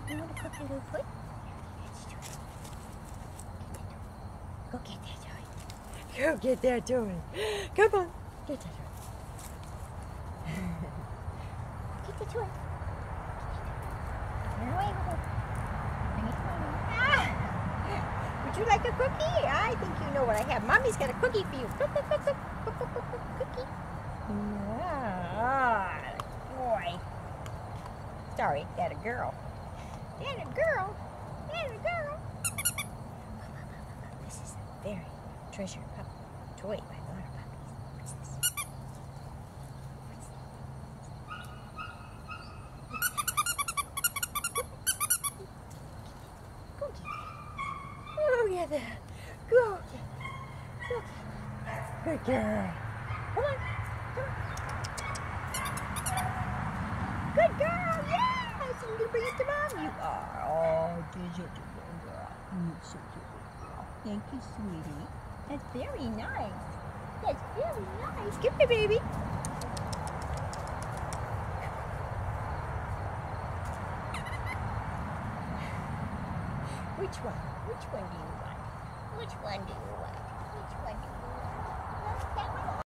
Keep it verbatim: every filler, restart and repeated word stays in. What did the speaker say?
You want a cookie, Littlefoot? Let's do it. Go get that toy. Go get that toy. Come on. Get that toy. Get the toy. Run away with it. Bring it to Mommy. Ah! Would you like a cookie? I think you know what I have. Mommy's got a cookie for you. Cook, cook, cook, cook, cook, cook, cook, cook, cookie. Ah, boy. Sorry, that a girl. That a girl. That a girl. This is a very treasured pup toy by a lot of puppies. What's this? What's that? Go get that. Go get that. Go get that. Go get that. Good girl. Come on. Come on. Good girl. Yes. You can bring it to Mom. You are. Oh, you're such a good girl. You're such a good girl. Thank you, sweetie. That's very nice. That's very nice. Give me, baby. Which one? Which one do you want? Which one do you want? Which one do you want?